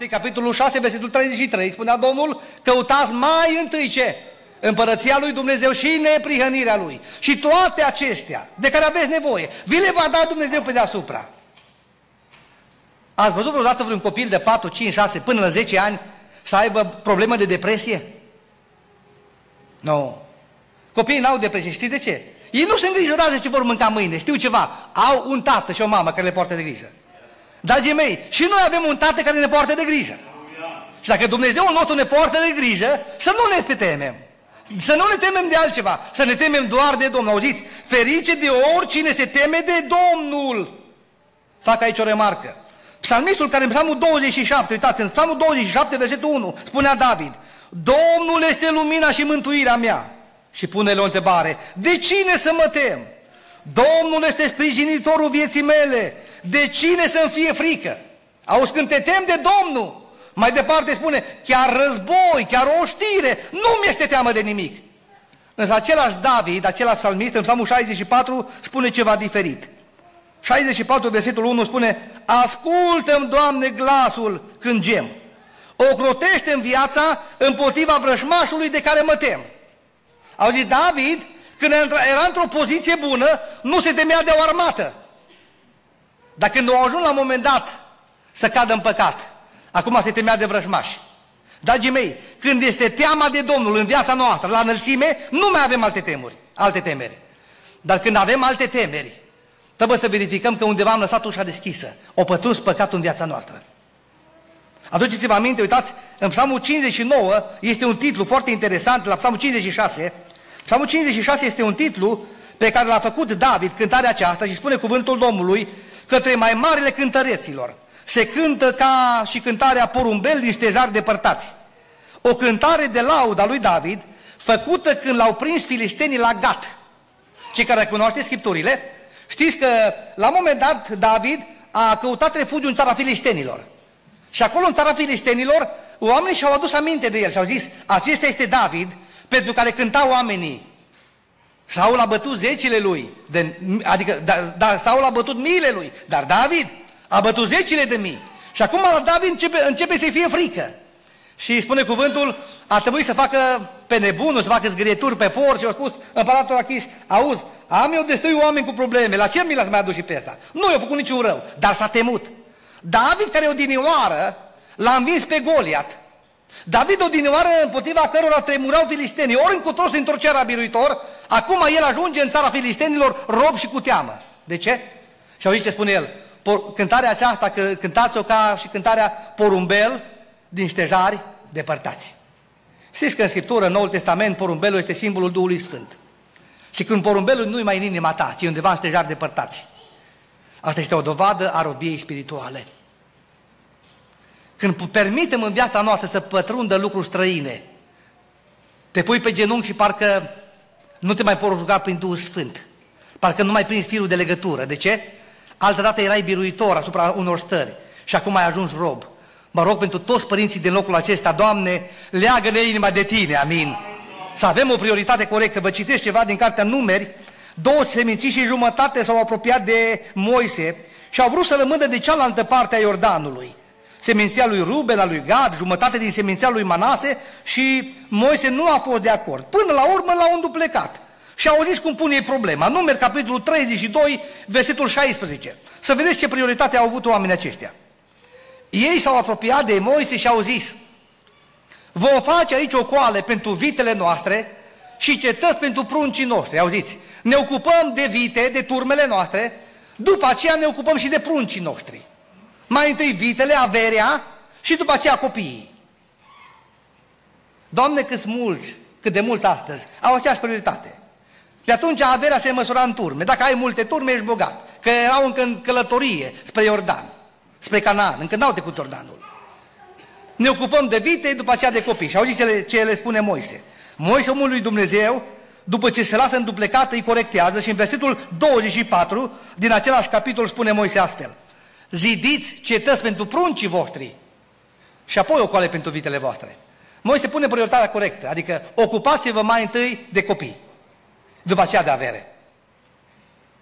capitolul 6, versetul 33, spunea Domnul, căutați mai întâi ce? Împărăția lui Dumnezeu și neprihănirea lui. Și toate acestea de care aveți nevoie, vi le va da Dumnezeu pe deasupra. Ați văzut vreodată vreun copil de 4, 5, 6 până la 10 ani să aibă problemă de depresie? Nu. Copiii n-au depresie. Știți de ce? Ei nu se îngrijorează ce vor mânca mâine. Știu ceva. Au un tată și o mamă care le poartă de grijă. Dragii mei, și noi avem un tată care ne poartă de grijă. Și dacă Dumnezeu nostru ne poartă de grijă, să nu ne temem. Să nu ne temem de altceva. Să ne temem doar de Domnul. Auziți? Ferice de oricine se teme de Domnul. Fac aici o remarcă. Psalmistul care în Psalmul 27, uitați, în Psalmul 27, versetul 1, spunea David, Domnul este lumina și mântuirea mea. Și pune-le o întrebare, de cine să mă tem? Domnul este sprijinitorul vieții mele, de cine să-mi fie frică? Auzi, când te temi de Domnul, mai departe spune, chiar război, chiar o știre, nu mi-este teamă de nimic. Însă același David, același psalmist, în Psalmul 64, spune ceva diferit. 64, versetul 1 spune, ascultă-mi, Doamne, glasul când gem. Ocrotește-mi viața împotriva vrăjmașului de care mă tem. Auziți, David, când era într-o poziție bună, nu se temea de o armată. Dar când a ajuns la un moment dat să cadă în păcat, acum se temea de vrăjmași. Dragii mei, când este teama de Domnul în viața noastră, la înălțime, nu mai avem alte temeri. Dar când avem alte temeri, trebuie să verificăm că undeva am lăsat ușa deschisă. O pătruns păcatul în viața noastră. Aduceți-vă aminte, uitați, în Psalmul 59 este un titlu foarte interesant, la Psalmul 56. Psalmul 56 este un titlu pe care l-a făcut David, cântarea aceasta, și spune cuvântul Domnului, către mai marile cântăreților. Se cântă ca și cântarea porumbel din ștejari depărtați. O cântare de laudă a lui David, făcută când l-au prins filistenii la Gat. Cei care cunoașteți Scripturile, știți că la un moment dat David a căutat refugiu în țara filistenilor. Și acolo în țara filistenilor, oamenii și-au adus aminte de el și au zis, acesta este David, pentru care cântau oamenii. Saul a bătut zecile lui, Saul a bătut miile lui, dar David a bătut zecile de mii. Și acum la David începe să-i fie frică. Și spune cuvântul, a trebuit să facă pe nebunul, să facă zgârieturi pe porci și a spus împăratul Achiș, auzi, am eu destui oameni cu probleme, la ce mi l-ați mai adus și pe ăsta? Nu i-a făcut niciun rău, dar s-a temut. David, care odinioară, l-a învins pe Goliat. David, odinioară, împotriva cărora tremurau filistenii, ori încotro se întorcea la biruitor, acum el ajunge în țara filistenilor rob și cu teamă. De ce? Și auziți ce spune el? Cântarea aceasta, cântați-o ca și cântarea porumbel din ștejari depărtați. Știți că în Scriptură, în Noul Testament, porumbelul este simbolul Duhului Sfânt. Și când porumbelul nu-i mai în inima ta, ci undeva în ștejari depărtați. Asta este o dovadă a robiei spirituale. Când permitem în viața noastră să pătrundă lucruri străine, te pui pe genunchi și parcă nu te mai poți ruga prin Duhul Sfânt. Parcă nu mai prinzi firul de legătură. De ce? Altădată erai biruitor asupra unor stări și acum ai ajuns rob. Mă rog pentru toți părinții din locul acesta, Doamne, leagă-ne inima de Tine, amin. Să avem o prioritate corectă. Vă citesc ceva din cartea Numeri. 2 seminții și jumătate s-au apropiat de Moise și au vrut să rămână de cealaltă parte a Iordanului. Seminția lui Ruben, a lui Gad, jumătate din seminția lui Manase, și Moise nu a fost de acord. Până la urmă l-au înduplecat. Și au zis cum pune ei problema. Numeri, capitolul 32, versetul 16. Să vedeți ce prioritate au avut oamenii aceștia. Ei s-au apropiat de Moise și au zis, vom face aici o coale pentru vitele noastre și cetăți pentru pruncii noștri. Auziți, ne ocupăm de vite, de turmele noastre, după aceea ne ocupăm și de pruncii noștri. Mai întâi vitele, averea și după aceea copiii. Doamne, cât de mulți astăzi au aceeași prioritate. Pe atunci averea se măsura în turme. Dacă ai multe turme, ești bogat. Că erau încă în călătorie spre Iordan, spre Canaan, încă n-au trecut Iordanul. Ne ocupăm de vite, după aceea de copii. Și auziți ce le spune Moise. Moise, omul lui Dumnezeu, după ce se lasă înduplecată, îi corectează și în versetul 24 din același capitol spune Moise astfel. Zidiți cetăți pentru pruncii voștri și apoi o coale pentru vitele voastre. Moise pune prioritatea corectă, adică ocupați-vă mai întâi de copii, după aceea de avere.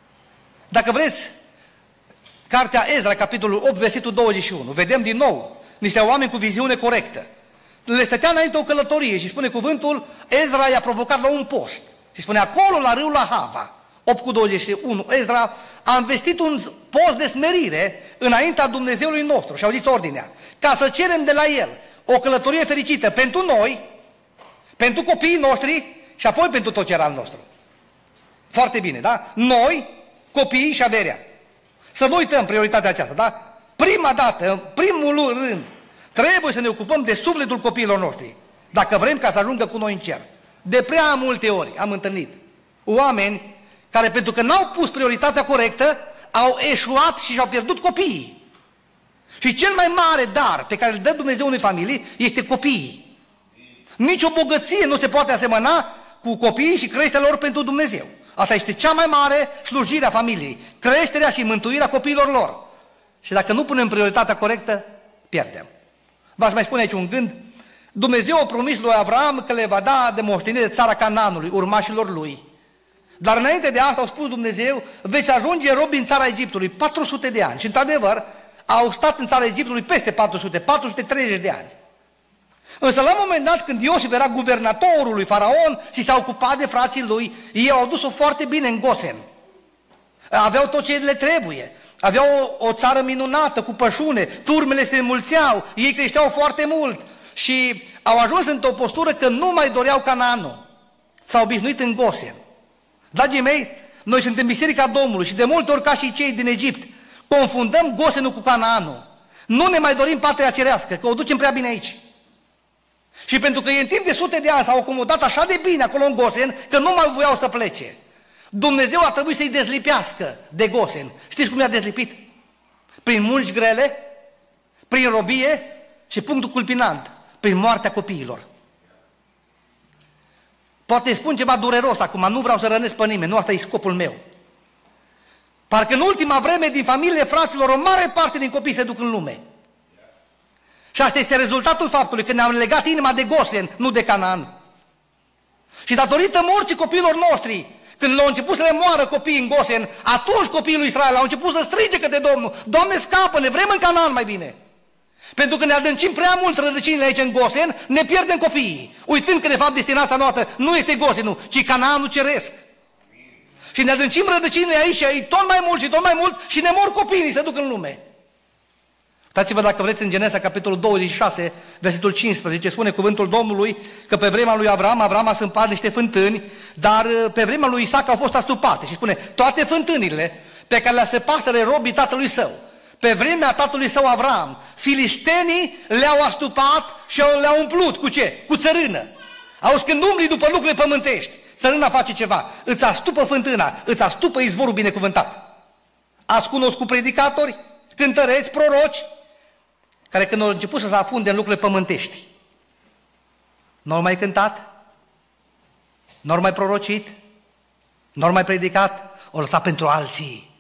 Dacă vreți, cartea Ezra, capitolul 8, versetul 21, vedem din nou niște oameni cu viziune corectă. Le stătea înainte o călătorie și spune cuvântul, Ezra i-a provocat la un post. Și spune, acolo la râul Ahava, 8:21, Ezra a investit un post de smerire înaintea Dumnezeului nostru și au zis ordinea, ca să cerem de la El o călătorie fericită pentru noi, pentru copiii noștri și apoi pentru tot ce era al nostru. Foarte bine, da? Noi, copiii și averea. Să nu uităm prioritatea aceasta, da? Prima dată, în primul rând, trebuie să ne ocupăm de sufletul copiilor noștri, dacă vrem ca să ajungă cu noi în cer. De prea multe ori am întâlnit oameni care, pentru că n-au pus prioritatea corectă, au eșuat și și-au pierdut copiii. Și cel mai mare dar pe care îl dă Dumnezeu unei familii este copiii. Nici o bogăție nu se poate asemăna cu copiii și creșterea lor pentru Dumnezeu. Asta este cea mai mare slujire a familiei, creșterea și mântuirea copiilor lor. Și dacă nu punem prioritatea corectă, pierdem. V-aș mai spune aici un gând. Dumnezeu a promis lui Avram că le va da de moștenire țara Canaanului, urmașilor lui. Dar înainte de asta a spus Dumnezeu, veți ajunge robi în țara Egiptului 400 de ani. Și într-adevăr, au stat în țara Egiptului peste 430 de ani. Însă la un moment dat, când Iosif era guvernatorul lui Faraon și s-a ocupat de frații lui, ei au dus-o foarte bine în Gosen. Aveau tot ce le trebuie. Aveau o țară minunată, cu pășune, turmele se înmulțeau, ei creșteau foarte mult și au ajuns într-o postură că nu mai doreau Canaanul. S-au obișnuit în Gosen. Dragii mei, noi suntem Biserica Domnului și de multe ori, ca și cei din Egipt, confundăm Gosenul cu Canaanul. Nu ne mai dorim patria cerească, că o ducem prea bine aici. Și pentru că în timp de sute de ani s-au acomodat așa de bine acolo în Gosen, că nu mai voiau să plece. Dumnezeu a trebuit să-i dezlipească de Gosen. Știți cum i-a dezlipit? Prin munci grele, prin robie și punctul culminant, prin moartea copiilor. Poate spun ceva dureros acum, nu vreau să rănesc pe nimeni, nu asta e scopul meu. Parcă în ultima vreme din familiile fraților o mare parte din copii se duc în lume. Și asta este rezultatul faptului că ne-am legat inima de Gosen, nu de Canaan. Și datorită morții copiilor noștri, când au început să le moară copiii în Gosen, atunci copiii lui Israel au început să strige către Domnul, Doamne, scapă-ne, vrem în Canaan mai bine. Pentru că ne adâncim prea mult rădăcinile aici în Gosen, ne pierdem copiii, uitând că de fapt destinația noastră nu este Gosenul, ci Canaanul ceresc. Și ne adâncim rădăcinile aici și tot mai mult și tot mai mult și ne mor copiii, se duc în lume. Uitați-vă dacă vreți în Genesa, capitolul 26, versetul 15, spune cuvântul Domnului că pe vremea lui Avram a săpat niște fântâni, dar pe vremea lui Isaac au fost astupate. Și spune, toate fântânile pe care le-a săpaseră robii tatălui său, pe vremea tatălui său Avram, filistenii le-au astupat și le-au umplut. Cu ce? Cu țărână. Auzi, când umbli după lucrurile pământești, țărâna face ceva, îți astupă fântâna, îți astupă izvorul binecuvântat. Ați cunoscut predicatori, cântăreți, proroci, care când au început să se afunde în lucrurile pământești, n-au mai cântat, n-au mai prorocit, n-au mai predicat, o lăsat pentru alții.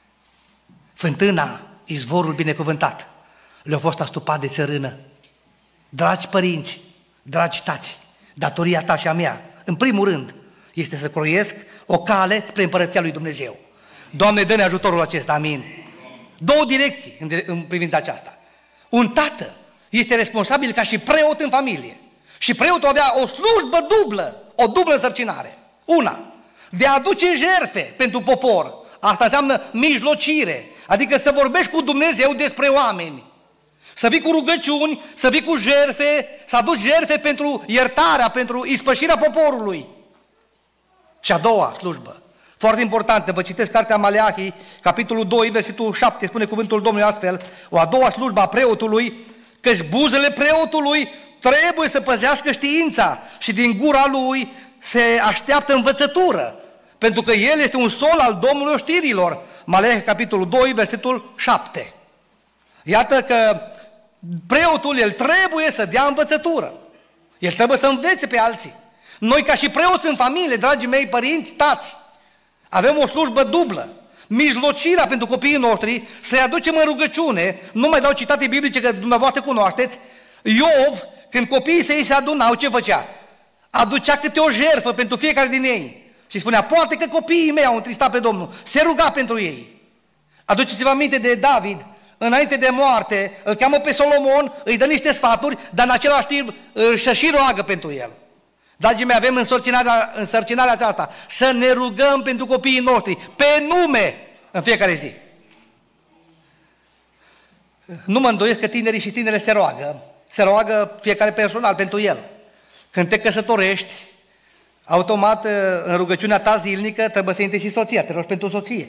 Fântâna, izvorul binecuvântat, le-a fost astupat de țărână. Dragi părinți, dragi tați, datoria ta și a mea, în primul rând, este să croiesc o cale spre împărăția lui Dumnezeu. Doamne, dă-ne ajutorul acesta, amin. Două direcții în privința aceasta. Un tată este responsabil ca și preot în familie. Și preotul avea o slujbă dublă, o dublă însărcinare. Una, de a aduce jertfe pentru popor. Asta înseamnă mijlocire, adică să vorbești cu Dumnezeu despre oameni. Să vii cu rugăciuni, să vii cu jertfe, să aduci jertfe pentru iertarea, pentru ispășirea poporului. Și a doua slujbă, foarte importantă, vă citesc cartea Maleahii, capitolul 2, versetul 7, spune cuvântul Domnului astfel, o a doua slujbă a preotului, căci buzele preotului trebuie să păzească știința și din gura lui se așteaptă învățătură, pentru că el este un sol al Domnului oștirilor. Maleahii, capitolul 2, versetul 7. Iată că preotul, el trebuie să dea învățătură, el trebuie să învețe pe alții. Noi ca și preoți în familie, dragii mei părinți, tați, avem o slujbă dublă, mijlocirea pentru copiii noștri, să-i aducem în rugăciune. Nu mai dau citate biblice că dumneavoastră cunoașteți. Iov, când copiii săi se adunau, ce făcea? Aducea câte o jertfă pentru fiecare din ei și spunea, poate că copiii mei au întristat pe Domnul, se ruga pentru ei. Aduceți-vă aminte de David înainte de moarte, îl cheamă pe Solomon, îi dă niște sfaturi, dar în același timp și roagă pentru el. Dragii mei, avem însărcinarea aceasta, să ne rugăm pentru copiii noștri, pe nume, în fiecare zi. Nu mă îndoiesc că tinerii și tinerile se roagă fiecare personal pentru el. Când te căsătorești, automat în rugăciunea ta zilnică trebuie să intri și soția, te rogi pentru soție.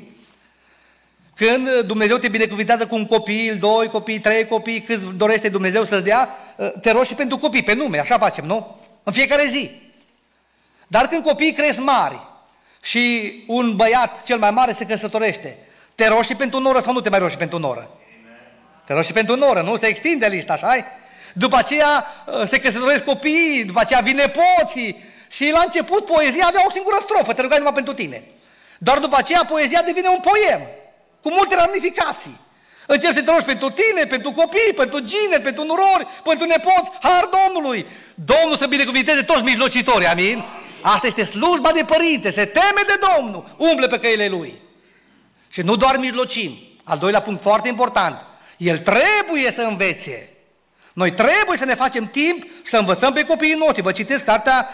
Când Dumnezeu te binecuvintează cu un copil, 2 copii, 3 copii, cât dorește Dumnezeu să-ți dea, te rogi și pentru copii, pe nume, așa facem, nu? În fiecare zi. Dar când copiii cresc mari și un băiat cel mai mare se căsătorește, te rogi și pentru noră sau nu te mai rogi și pentru noră? Te rogi și pentru noră, nu? Se extinde lista, așa? După aceea se căsătoresc copiii, după aceea vin nepoții și la început poezia avea o singură strofă, te rugai numai pentru tine. Doar după aceea poezia devine un poem, cu multe ramificații. Începi să te rogi pentru tine, pentru copii, pentru gineri, pentru nurori, pentru nepoți, har Domnului. Domnul să binecuvinteze toți mijlocitorii, amin? Asta este slujba de părinte, se teme de Domnul, umble pe căile Lui. Și nu doar mijlocim. Al doilea punct foarte important, el trebuie să învețe. Noi trebuie să ne facem timp să învățăm pe copiii noștri. Vă citesc cartea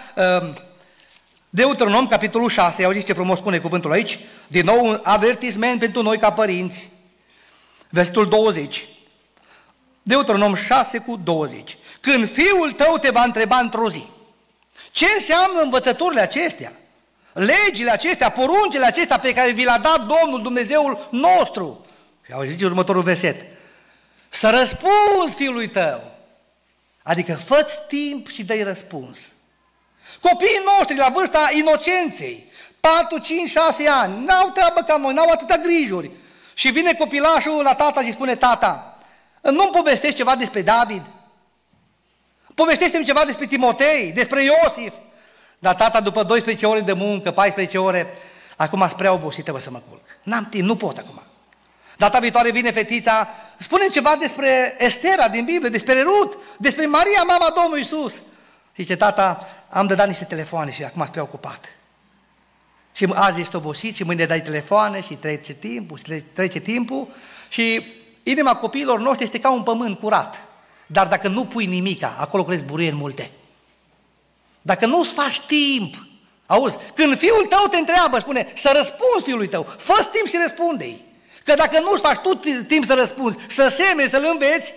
Deuteronom, capitolul 6, auziți ce frumos spune cuvântul aici? Din nou un avertisment pentru noi ca părinți. Versetul 20. Deuteronom 6 cu 20. Când fiul tău te va întreba într-o zi, ce înseamnă învățăturile acestea, legile acestea, poruncile acestea pe care vi le-a dat Domnul Dumnezeul nostru? Și auziți următorul verset. Să răspunzi fiului tău. Adică fă-ți timp și dă-i răspuns. Copiii noștri la vârsta inocenței, 4, 5, 6 ani, n-au treabă ca noi, n-au atâtea grijuri. Și vine copilașul la tata și spune, tata, nu-mi povestești ceva despre David? Povestește-mi ceva despre Timotei, despre Iosif. Dar tata, după 12 ore de muncă, 14 ore, acum sunt prea obosit, trebuie să mă culc. N-am timp, nu pot acum. Data viitoare vine fetița, spune-mi ceva despre Estera din Biblie, despre Rut, despre Maria, mama Domnului Iisus. Zice, tata, am de dat niște telefoane și acum sunt preocupat. Și azi ești obosit și mâine dai telefoane și trece timpul și inima copiilor noștri este ca un pământ curat. Dar dacă nu pui nimica, acolo crezi buruieni multe. Dacă nu îți faci timp, auzi, când fiul tău te întreabă, spune, să răspunzi fiului tău, fă-ți timp și răspunde-i. Că dacă nu îți faci tu timp să răspunzi, să semeni, să-l înveți,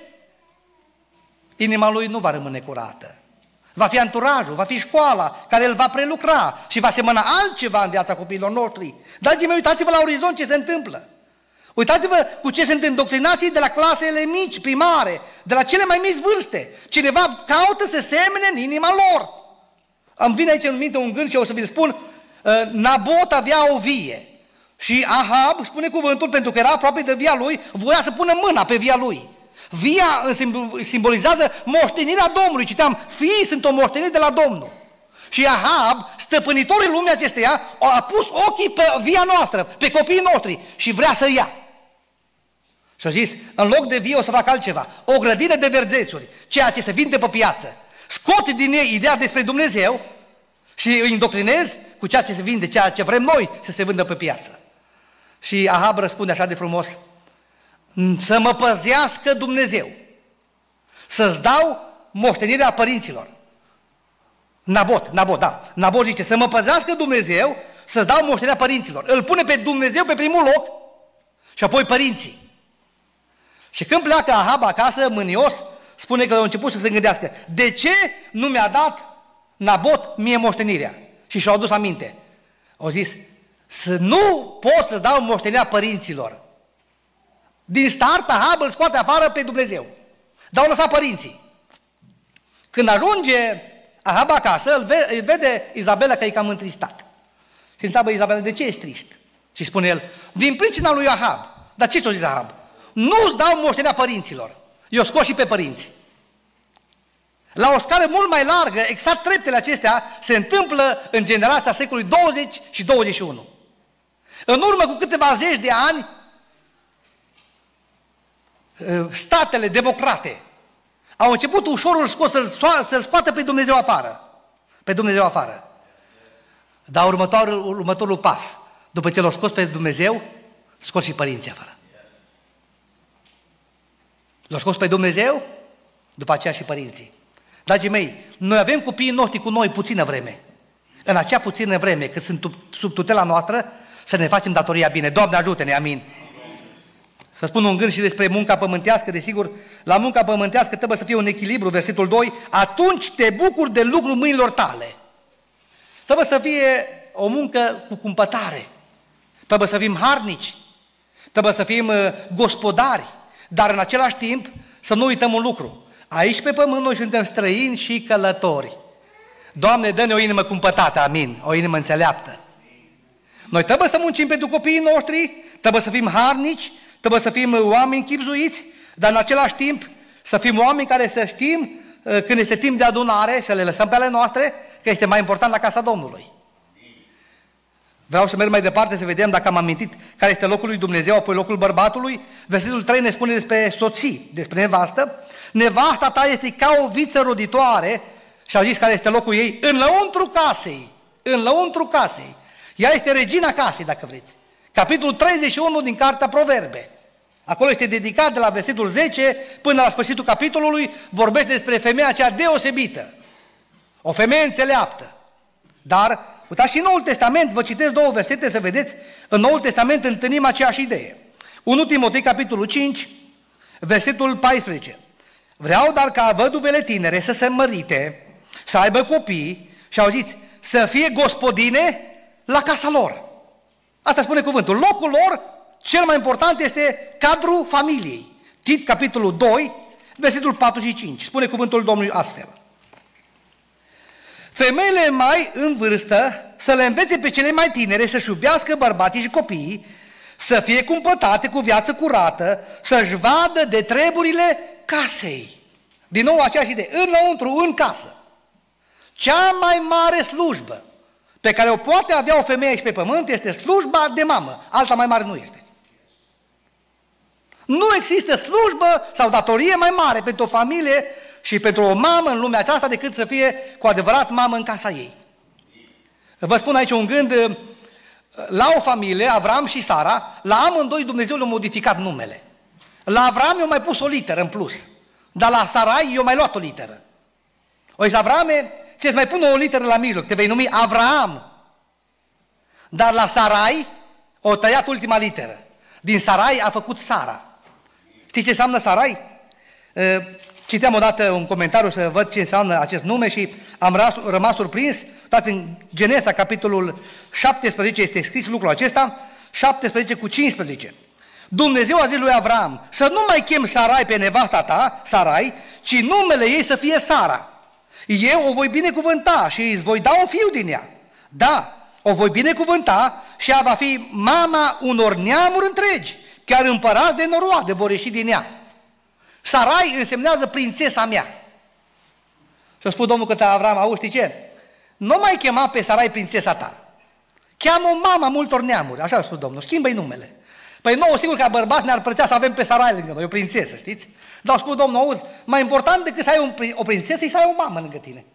inima lui nu va rămâne curată. Va fi anturajul, va fi școala care îl va prelucra și va semăna altceva în viața copiilor noștri. Dragii mei, uitați-vă la orizont ce se întâmplă. Uitați-vă cu ce sunt indoctrinații de la clasele mici, primare, de la cele mai mici vârste. Cineva caută să semene în inima lor. Îmi vine aici în minte un gând și o să vi-l spun. Nabot avea o vie și Ahab, spune cuvântul, pentru că era aproape de via lui, voia să pună mâna pe via lui. Via simbolizează moștenirea Domnului. Citeam, fiii sunt o moștenire de la Domnul. Și Ahab, stăpânitorul lumii acesteia, a pus ochii pe via noastră, pe copiii noștri și vrea să ia. Și a zis, în loc de vie o să fac altceva, o grădină de verdețuri, ceea ce se vinde pe piață. Scot din ei ideea despre Dumnezeu și îi indoctrinez cu ceea ce se vinde, ceea ce vrem noi să se vândă pe piață. Și Ahab răspunde așa de frumos, să mă păzească Dumnezeu, să-ți dau moștenirea părinților. Nabot zice, să mă păzească Dumnezeu, să-ți dau moștenirea părinților. Îl pune pe Dumnezeu pe primul loc și apoi părinții. Și când pleacă Ahab acasă, mânios, spune că a început să se gândească, de ce nu mi-a dat Nabot mie moștenirea? Și și-au adus aminte. Au zis, să nu pot să dau moștenirea părinților. Din start, Ahab îl scoate afară pe Dumnezeu. Dar au lăsat părinții. Când ajunge Ahab acasă, îl vede Izabela că e cam întristat. Și întreabă Izabela, de ce ești trist? Și spune el, din pricina lui Ahab. Dar ce ți-o zis Ahab? Nu-ți dau moștenirea părinților. Eu scot și pe părinți. La o scară mult mai largă, exact treptele acestea se întâmplă în generația secolului 20 și 21. În urmă cu câteva zeci de ani, statele democrate au început ușor să-l scoată pe Dumnezeu afară. Pe Dumnezeu afară. Dar următorul pas, după ce l-au scos pe Dumnezeu, scot și părinții afară. L-a scos pe Dumnezeu, după aceea și părinții. Dragii mei, noi avem copiii noștri cu noi puțină vreme. În acea puțină vreme, cât sunt sub tutela noastră, să ne facem datoria bine. Doamne ajută-ne, amin. Să spun un gând și despre munca pământească, desigur, la munca pământească trebuie să fie un echilibru, versetul 2, atunci te bucuri de lucrul mâinilor tale. Trebuie să fie o muncă cu cumpătare, trebuie să fim harnici, trebuie să fim gospodari, dar în același timp să nu uităm un lucru. Aici pe pământ noi suntem străini și călători. Doamne, dă-ne o inimă cumpătată, amin, o inimă înțeleaptă. Noi trebuie să muncim pentru copiii noștri, trebuie să fim harnici, trebuie să fim oameni chibzuiți, dar în același timp să fim oameni care să știm când este timp de adunare, să le lăsăm pe ale noastre, că este mai important la casa Domnului. Vreau să merg mai departe să vedem dacă am amintit care este locul lui Dumnezeu, apoi locul bărbatului. Versetul 3 ne spune despre soții, despre nevastă. Nevasta ta este ca o viță roditoare și au zis care este locul ei, înăuntru casei, înăuntru casei. Ea este regina casei, dacă vreți. Capitolul 31 din Cartea Proverbe. Acolo este dedicat de la versetul 10 până la sfârșitul capitolului, vorbește despre femeia aceea deosebită. O femeie înțeleaptă. Dar, uitați și în Noul Testament, vă citesc 2 versete să vedeți, în Noul Testament întâlnim aceeași idee. 1 Timotei, capitolul 5, versetul 14. Vreau dar ca văduvele tinere să se mărite, să aibă copii și auziți, să fie gospodine la casa lor. Asta spune cuvântul. Locul lor, cel mai important, este cadrul familiei. Tit, capitolul 2, versetul 4 și 5. Spune cuvântul Domnului astfel. Femeile mai în vârstă să le învețe pe cele mai tinere să-și iubească bărbații și copiii, să fie cumpătate cu viață curată, să-și vadă de treburile casei. Din nou aceeași idee, înăuntru, în casă. Cea mai mare slujbă pe care o poate avea o femeie aici pe pământ este slujba de mamă. Alta mai mare nu este. Nu există slujbă sau datorie mai mare pentru o familie și pentru o mamă în lumea aceasta decât să fie cu adevărat mamă în casa ei. Vă spun aici un gând, la o familie, Avram și Sara, la amândoi Dumnezeu le-a modificat numele. La Avram i-a mai pus o literă în plus, dar la Sarai i-a mai luat o literă. O zis, Avrame, ce-ți mai pune o literă la mijloc, te vei numi Avram. Dar la Sarai o tăiat ultima literă. Din Sarai a făcut Sara. Știți ce înseamnă Sarai? Citeam odată un comentariu să văd ce înseamnă acest nume și am rămas surprins. Uitați, în Genesa, capitolul 17, este scris lucrul acesta, 17 cu 15. Dumnezeu a zis lui Avram să nu mai chem Sarai pe nevasta ta, Sarai, ci numele ei să fie Sara. Eu o voi binecuvânta și îți voi da un fiu din ea. Da, o voi binecuvânta și ea va fi mama unor neamuri întregi, chiar împărați de noroade vor ieși din ea. Sarai însemnează prințesa mea. Și a spus Domnul către Avram, auzi, știi ce? Nu mai chema pe Sarai prințesa ta. Cheamă-o mama multor neamuri, așa a spus Domnul, schimbă-i numele. Păi nouă, sigur, ca bărbați ne-ar plăcea să avem pe Sarai lângă noi, o prințesă, știți? Dar a spus Domnul, auzi, mai important decât să ai o prințesă, e să ai o mamă lângă tine.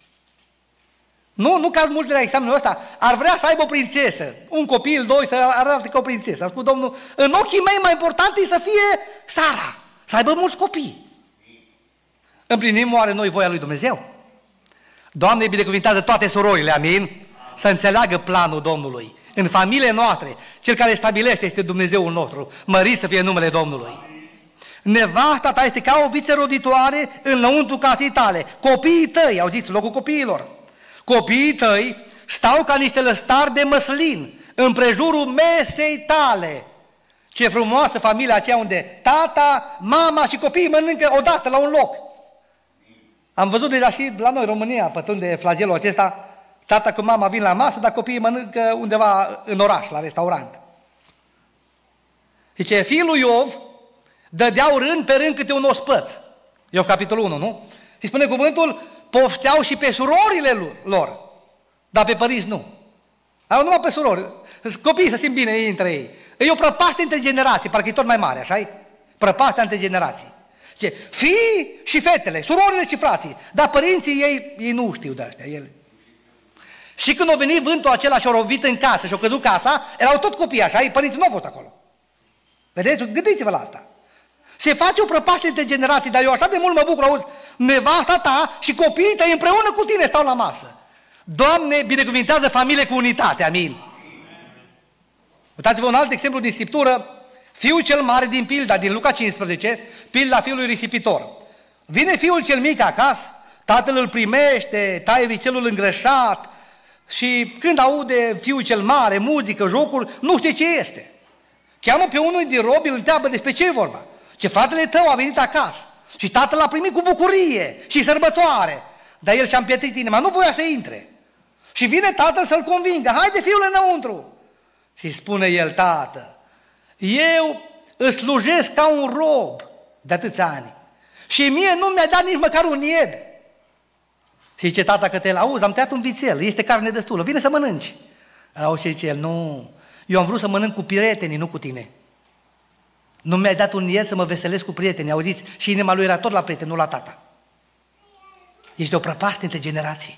Nu caz multe la examenul ăsta, ar vrea să aibă o prințesă, un copil, doi, să arate ca o prințesă. A spus Domnul, în ochii mei mai important e să fie Sara, să aibă mulți copii. Împlinim oare noi voia lui Dumnezeu? Doamne, binecuvintează toate surorile, amin? Să înțeleagă planul Domnului. În familiile noastre, cel care stabilește este Dumnezeul nostru. Mărit să fie numele Domnului. Nevasta ta este ca o viță roditoare înăuntru casei tale. Copiii tăi, auziți, locul copiilor. Copiii tăi stau ca niște lăstari de măslin împrejurul mesei tale. Ce frumoasă familia aceea unde tata, mama și copiii mănâncă odată la un loc. Am văzut deja și la noi, România, pătrund de flagelul acesta, tata cu mama vin la masă, dar copiii mănâncă undeva în oraș, la restaurant. Zice, fiul lui Iov dădeau rând pe rând câte un ospăț. Iov capitolul 1, nu? Și spune cuvântul, pofteau și pe surorile lor, dar pe părinți nu. Au numai pe surori. Copiii să simt bine ei între ei. E o prăpaște între generații, parcă e tot mai mare, așa-i? Prăpaște între generații. Ce? Fii și fetele, surorile și frații, dar părinții ei nu știu de astea. Ele. Și când a venit vântul acela și a rovit în casă și a căzut casa, erau tot copii așa, părinții nu au fost acolo. Vedeți? Gândiți-vă la asta. Se face o prăpastie de generații, dar eu așa de mult mă bucur, auzi, nevasta ta și copiii tăi împreună cu tine stau la masă. Doamne, binecuvintează familie cu unitate, amin. Uitați-vă un alt exemplu din Scriptură, fiul cel mare din pilda, din Luca 15, pilda fiului risipitor. Vine fiul cel mic acasă, tatăl îl primește, taie vițelul îngrășat și când aude fiul cel mare, muzică, jocuri, nu știe ce este. Cheamă pe unul din robi, îl întreabă despre ce e vorba. Ce fratele tău a venit acasă și tatăl l-a primit cu bucurie și sărbătoare, dar el și-a împietrit inima, nu voia să intre. Și vine tatăl să-l convingă, haide fiule înăuntru. Și spune el, tată, eu îți slujesc ca un rob de atâția ani și mie nu mi-a dat nici măcar un ied. Și zice tata că te-l auzi, am tăiat un vițel, este carne destulă, vine să mănânci. Auzi și zice el, nu, eu am vrut să mănânc cu prietenii, nu cu tine. Nu mi-ai dat un ied să mă veselesc cu prietenii, auziți? Și inima lui era tot la prieten, nu la tata. Este o prăpastie între generații.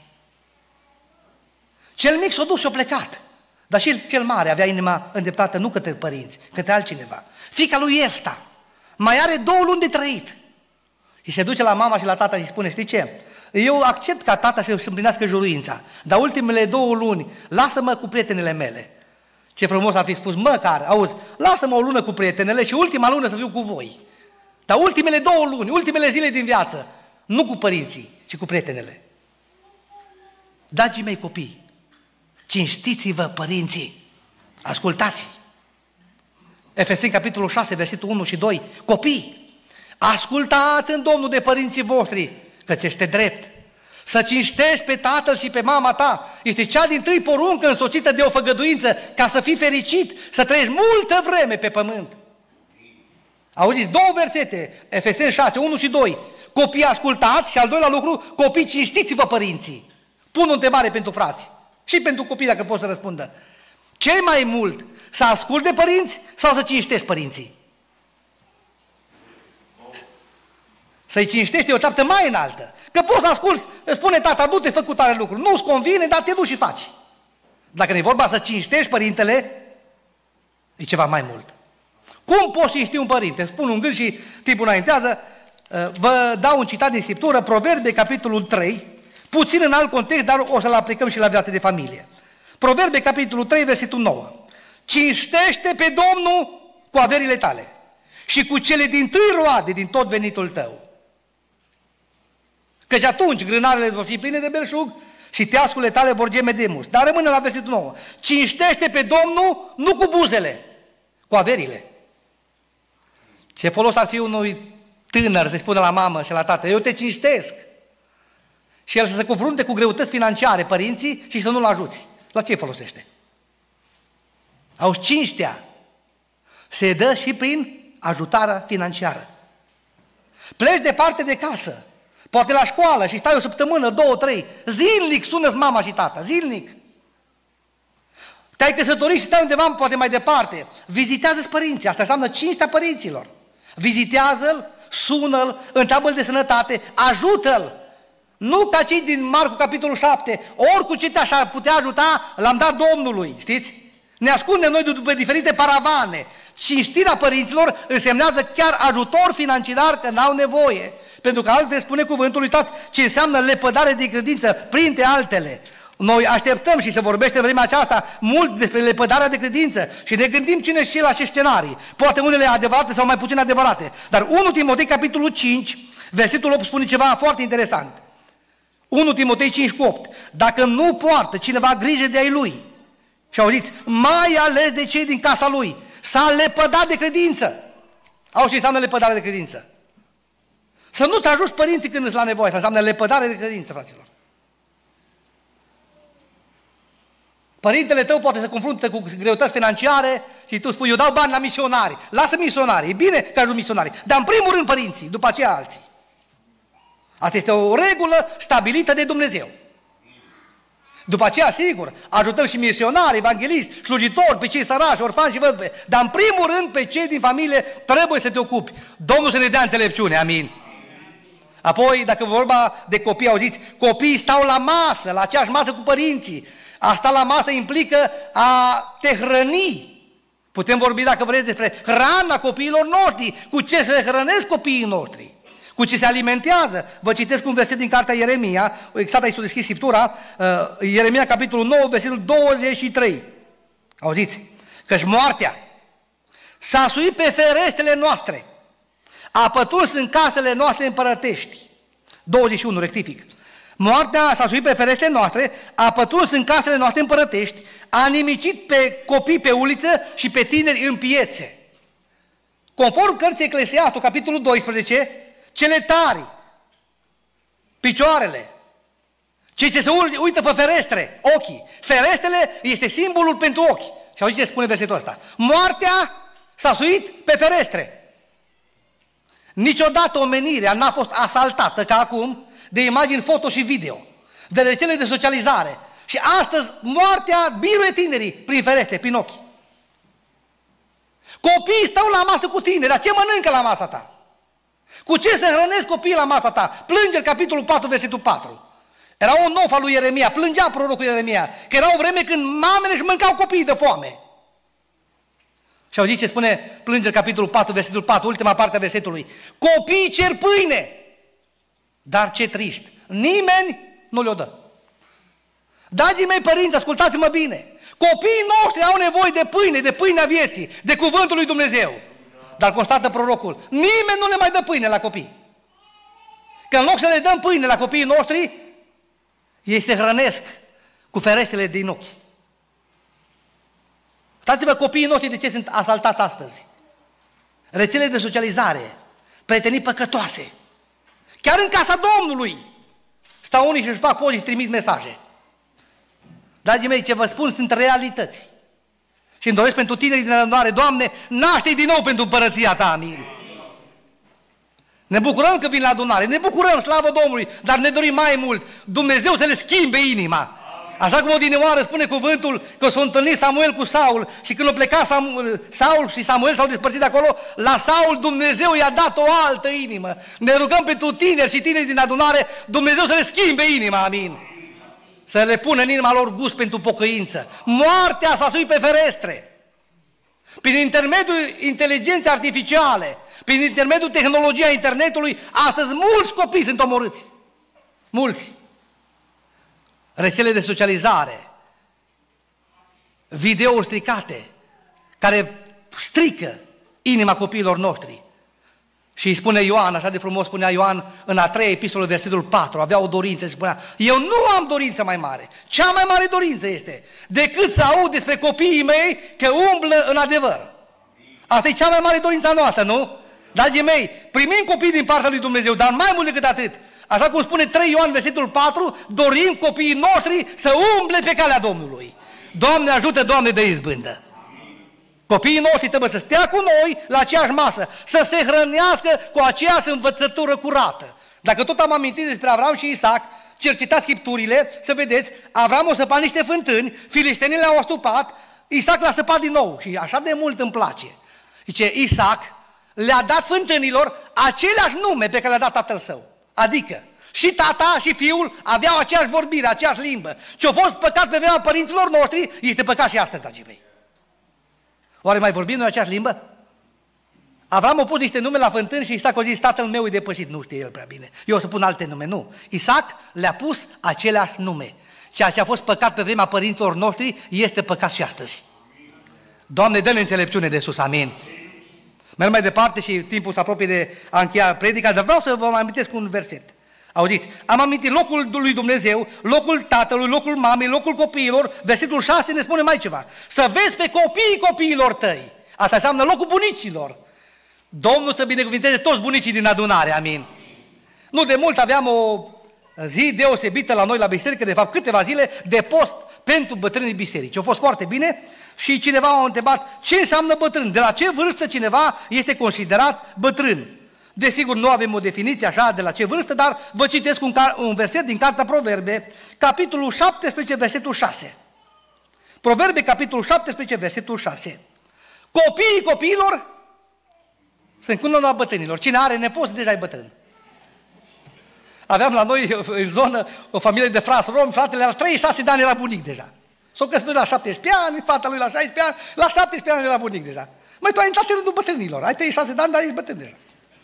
Cel mic s-a dus și a plecat. Dar și cel mare avea inima îndreptată nu către părinți, către altcineva. Fiica lui Iefta mai are 2 luni de trăit. Și se duce la mama și la tata și spune, știi ce? Eu accept ca tata să-și împlinească juruința, dar ultimele 2 luni, lasă-mă cu prietenele mele. Ce frumos ar fi spus, măcar, auzi, lasă-mă o lună cu prietenele și ultima lună să fiu cu voi. Dar ultimele 2 luni, ultimele zile din viață, nu cu părinții, ci cu prietenele. Dragii mei copii, cinstiți-vă părinții, ascultați. Efeseni capitolul 6, versetul 1 și 2, copii, ascultați în Domnul de părinții voștri, căci este drept. Să cinstești pe tatăl și pe mama ta este cea dintâi poruncă însoțită de o făgăduință ca să fii fericit, să trăiești multă vreme pe pământ. Auziți, 2 versete, Efeseni 6, 1 și 2. Copii ascultați și al doilea lucru, copii cinstiți-vă părinții. Pun o întrebare pentru frați și pentru copii dacă pot să răspundă. Ce mai mult, să ascult de părinți sau să cinstești părinții? Să-i cinstești e o treaptă mai înaltă. Că poți să asculti, îți spune tata, du-te, fă cu tare lucru. Nu-ți convine, dar te duci și faci. Dacă ne vorba să cinstești părintele, e ceva mai mult. Cum poți cinsti un părinte? Spun un gând și timpul înaintează. Vă dau un citat din Scriptură, Proverbe, capitolul 3, puțin în alt context, dar o să-l aplicăm și la viața de familie. Proverbe, capitolul 3, versetul 9. Cinstește pe Domnul cu averile tale și cu cele dintâi roade din tot venitul tău. Căci atunci grânarele vor fi pline de belșug și teascurile tale vor geme de mus. Dar rămâne la versetul 9. Cinstește pe Domnul nu cu buzele, cu averile. Ce folos ar fi unui tânăr să-i spună la mamă și la tată, eu te cinstesc. Și el să se confrunte cu greutăți financiare, părinții, și să nu-l ajuți. La ce folosește? Auzi, cinstea se dă și prin ajutarea financiară. Pleci departe de casă, poate la școală și stai o săptămână, 2, 3, zilnic sună-ți mama și tata, zilnic. Te-ai căsătorit și stai undeva, poate mai departe, vizitează-ți părinții, asta înseamnă cinstea părinților. Vizitează-l, sună-l, întreabă-l de sănătate, ajută-l. Nu ca cei din Marcu, capitolul 7, oricu ce te-aș putea ajuta, l-am dat Domnului, știți? Ne ascundem noi după diferite paravane. Cinstirea părinților însemnează chiar ajutor financiar că n-au nevoie. Pentru că altfel spune cuvântul, uitați ce înseamnă lepădare de credință, printre altele. Noi așteptăm și se vorbește în vremea aceasta mult despre lepădarea de credință și ne gândim cine și la ce scenarii. Poate unele adevărate sau mai puțin adevărate. Dar 1 Timotei, capitolul 5, versetul 8 spune ceva foarte interesant. 1 Timotei 5 cu 8. Dacă nu poartă cineva grijă de ai lui, și auziți, mai ales de cei din casa lui, s-a lepădat de credință. Auzi ce înseamnă lepădare de credință? Să nu-ți ajuți părinții când îți la nevoie, asta înseamnă lepădare de credință, fraților. Părintele tău poate să confruntă cu greutăți financiare și tu spui, eu dau bani la misionari, lasă misionari, e bine că ajut misionari, dar în primul rând părinții, după aceea alții. Asta este o regulă stabilită de Dumnezeu. După aceea, sigur, ajutăm și misionari, evangeliști, slujitori, pe cei săraci, orfani și văduve, dar în primul rând pe cei din familie trebuie să te ocupi. Domnul să ne dea înțelepciune, amin. Apoi, dacă vorba de copii, auziți, copiii stau la masă, la aceeași masă cu părinții. A sta la masă implică a te hrăni. Putem vorbi, dacă vreți, despre hrana copiilor noștri, cu ce se hrănesc copiii noștri, cu ce se alimentează. Vă citesc un verset din cartea Ieremia, exact aici s-a deschis Scriptura, Ieremia, capitolul 9, versetul 23. Auziți? Căci moartea s-a suit pe ferestrele noastre, a pătruns în casele noastre împărătești. 21, rectific. Moartea s-a suit pe ferestrele noastre, a pătruns în casele noastre împărătești, a nimicit pe copii pe uliță și pe tineri în piețe. Conform cărții Eclesiastul, capitolul 12, cele tari, picioarele, cei ce se uită pe ferestre, ochii. Ferestrele este simbolul pentru ochi. Și auziți ce spune versetul ăsta? Moartea s-a suit pe ferestre. Niciodată omenirea n-a fost asaltată ca acum de imagini foto și video, de rețele de socializare. Și astăzi moartea biruie tinerii prin ferestre, prin ochi. Copiii stau la masă cu tine, dar ce mănâncă la masa ta? Cu ce se hrănesc copiii la masa ta? Plângeri, capitolul 4, versetul 4. Era un nou al lui Ieremia, plângea prorocul Ieremia, că era o vreme când mamele își mâncau copiii de foame. Și auziți ce spune plângeri, capitolul 4, versetul 4, ultima parte a versetului. Copiii cer pâine, dar ce trist, nimeni nu le-o dă. Dragii mei părinți, ascultați-mă bine, copiii noștri au nevoie de pâinea vieții, de cuvântul lui Dumnezeu. Dar constată prorocul, nimeni nu le mai dă pâine la copii. Că în loc să le dăm pâine la copiii noștri, ei se hrănesc cu ferestrele din ochi. Uitați-vă copiii noștri de ce sunt asaltați astăzi. Rețele de socializare, prietenii păcătoase. Chiar în casa Domnului stau unii și își fac poze și trimit mesaje. Dragii mei, ce vă spun sunt realități. Și îmi doresc pentru tinerii din adunare, Doamne, naște-i din nou pentru împărăția Ta, amin. Ne bucurăm că vin la adunare, ne bucurăm, slavă Domnului, dar ne dorim mai mult, Dumnezeu să le schimbe inima. Așa cum odinioară spune cuvântul că s-a întâlnit Samuel cu Saul și când a plecat Saul și Samuel s-au despărțit de acolo, la Saul Dumnezeu i-a dat o altă inimă. Ne rugăm pentru tineri și tineri din adunare, Dumnezeu să le schimbe inima, amin. Să le pună în inima lor gust pentru pocăință. Moartea s-a suit pe ferestre. Prin intermediul inteligenței artificiale, prin intermediul tehnologiei internetului, astăzi mulți copii sunt omorâți. Mulți. Rețele de socializare, videouri stricate, care strică inima copiilor noștri. Și îi spune Ioan, așa de frumos spunea Ioan în a 3-a epistolă, versetul 4, avea o dorință și spunea, eu nu am dorință mai mare, cea mai mare dorință este decât să aud despre copiii mei că umblă în adevăr. Asta e cea mai mare dorință noastră, nu? Dragii mei, primim copii din partea lui Dumnezeu, dar mai mult decât atât, așa cum spune 3 Ioan, versetul 4, dorim copiii noștri să umble pe calea Domnului. Doamne ajută, Doamne, de izbândă. Copiii noștri trebuie să stea cu noi la aceeași masă, să se hrănească cu aceeași învățătură curată. Dacă tot am amintit despre Avram și Isaac, cercetați Scripturile, să vedeți, Avram a săpat niște fântâni, filistenii le-au astupat, Isaac l-a săpat din nou și așa de mult îmi place. Zice, Isaac le-a dat fântânilor aceleași nume pe care le-a dat tatăl său. Adică și tata și fiul aveau aceeași vorbire, aceeași limbă. Ce-a fost păcat pe vremea părinților noștri, este păcat și astăzi, dragii mei. Oare mai vorbim noi aceeași limbă? Avram a pus niște nume la fântâni și Isaac a zis, tatăl meu e depășit, nu știe el prea bine. Eu o să pun alte nume, nu. Isaac le-a pus aceleași nume. Ceea ce a fost păcat pe vremea părinților noștri este păcat și astăzi. Doamne, dă-ne înțelepciune de sus, amin. Merg mai departe și timpul se apropie de a încheia predica, dar vreau să vă mai amintesc un verset. Auziți, am amintit locul lui Dumnezeu, locul tatălui, locul mamei, locul copiilor, versetul 6 ne spune mai ceva. Să vezi pe copiilor tăi. Asta înseamnă locul bunicilor. Domnul să binecuvinteze toți bunicii din adunare, amin. Nu de mult aveam o zi deosebită la noi la biserică, de fapt câteva zile de post pentru bătrânii biserici. A fost foarte bine și cineva m-a întrebat ce înseamnă bătrân, de la ce vârstă cineva este considerat bătrân. Desigur, nu avem o definiție așa de la ce vârstă, dar vă citesc un verset din Cartea Proverbe, capitolul 17, versetul 6. Proverbe, capitolul 17, versetul 6. Copiii copiilor sunt cum la bătrânilor. Cine are nepoți, deja e bătrân. Aveam la noi în zonă o familie de frați romi, fratele al 36 de ani era bunic deja. S-o căsătorit la 17 ani, fata lui la 16 ani, la 17 ani era bunic deja. Măi, tu ai intrat în rândul bătrânilor, ai 36 de ani, dar ești bătrân deja.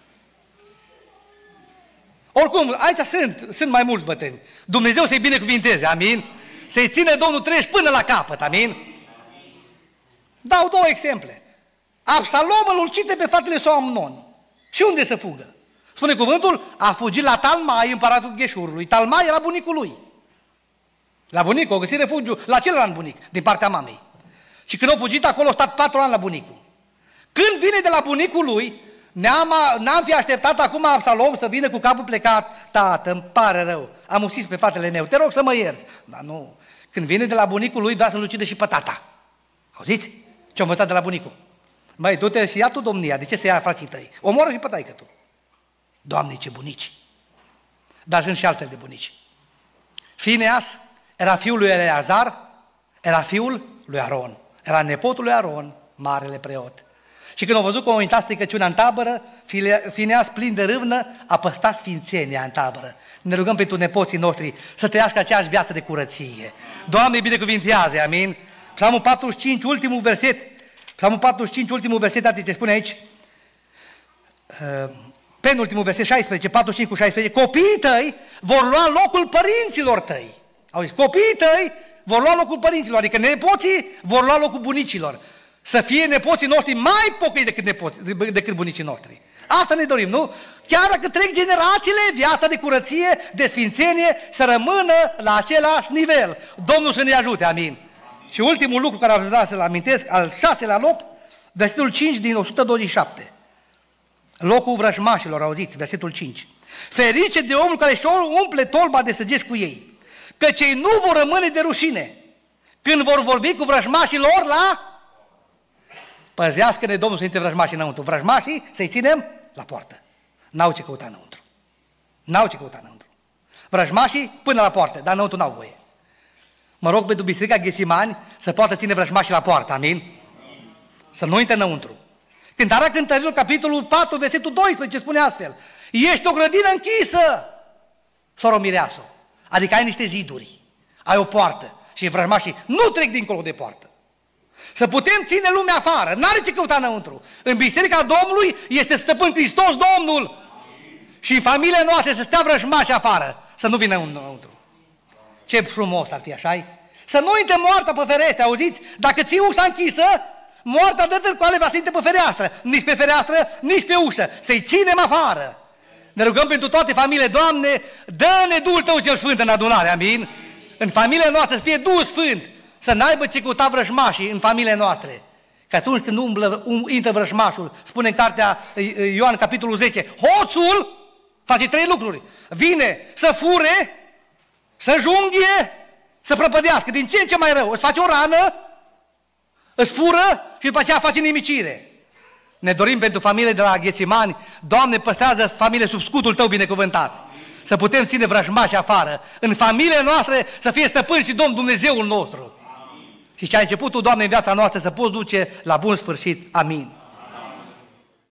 Oricum, aici sunt mai mulți bătrâni. Dumnezeu să-i binecuvinteze, amin? Să-i ține Domnul 30 până la capăt, amin? Dau 2 exemple. Absalom îl ucide pe fratele său Amnon. Și unde să fugă? Spune cuvântul, a fugit la Talmai, împăratul Gheșurului. Talmai era bunicul lui. La bunicul, a găsit refugiu la celălalt bunic, din partea mamei. Și când a fugit acolo, a stat 4 ani la bunicul. Când vine de la bunicul lui, n-am fi așteptat acum Absalom să vină cu capul plecat. Tată, îmi pare rău, am ucis pe fratele meu, te rog să mă ierți. Dar nu, când vine de la bunicul lui, vrea să-l ucide și pe tata. Auziți? Ce-a învățat de la bunicul? Măi, du-te și ia tu domnia, de ce să ia frații tăi? Omoară și pe taică tu. Doamne, ce bunici! Dar sunt și altfel de bunici. Fineas era fiul lui Eleazar, era fiul lui Aron. Era nepotul lui Aron, marele preot. Și când au văzut că au intrat stricăciunea în tabără, Fineas, plin de râvnă, a păstrat sfințenia în tabără. Ne rugăm pentru nepoții noștri să trăiască aceeași viață de curăție. Doamne, binecuvintează, amin? Psalmul 45, ultimul verset. Psalmul 45, ultimul verset, ați ce spune aici? Penultimul verset, 16, 45 cu 16. Copiii tăi vor lua locul părinților tăi. Auzi, copiii tăi vor lua locul părinților, adică nepoții vor lua locul bunicilor. Să fie nepoții noștri mai pocăi decât bunicii noștri. Asta ne dorim, nu? Chiar dacă trec generațiile, viața de curăție, de sfințenie, să rămână la același nivel. Domnul să ne ajute, amin. Și ultimul lucru care am vrea să-l amintesc, al 6-lea loc, versetul 5 din 127. Locul vrăjmașilor, auziți, versetul 5. Ferice de omul care își umple tolba de săgeți cu ei, căci ei nu vor rămâne de rușine când vor vorbi cu vrăjmașii lor la... Păzească-ne Domnul să intre vrăjmașii înăuntru. Vrăjmașii să-i ținem la poartă. N-au ce căuta înăuntru. N-au ce căuta înăuntru. Vrăjmașii până la poartă, dar înăuntru n-au voie. Mă rog pentru Biserica Ghețimani să poată ține vrăjmașii la poartă, amin? Să nu intre înăuntru. Cântarea Cântărilor, capitolul 4, versetul 12, spune astfel. Ești o grădină închisă, soro mireasă. Adică ai niște ziduri, ai o poartă și vrăjmașii nu trec dincolo de poartă. Să putem ține lumea afară, n-are ce căuta înăuntru. În Biserica Domnului este stăpân Hristos Domnul. Amin. Și în familia noastră să stea vrăjmași afară, să nu vină înăuntru. Ce frumos ar fi, așa-i? Să nu intre moartea pe fereastră, auziți? Dacă ții ușa închisă, moartea dă târcoale vrea să intre pe fereastră. Nici pe fereastră, nici pe ușă. Să-i ținem afară. Ne rugăm pentru toate familiile, Doamne, dă-ne Duhul Tău cel Sfânt în adunare, amin? În familia noastră să fie Duhul Sfânt, să n-aibă ce căuta vrăjmașii în familiile noastre. Că atunci când intră vrăjmașul, spune în cartea Ioan, capitolul 10, hoțul face 3 lucruri. Vine să fure, să junghie, să prăpădească. Din ce în ce mai rău. Îți face o rană, îți fură și după aceea face nimicire. Ne dorim pentru familie de la Ghețimani, Doamne, păstrează familie sub scutul Tău binecuvântat. Să putem ține vrăjmași afară. În familiile noastre să fie stăpân și Domn Dumnezeul nostru. Și ce ai început Tu, Doamne, în viața noastră să poți duce la bun sfârșit. Amin.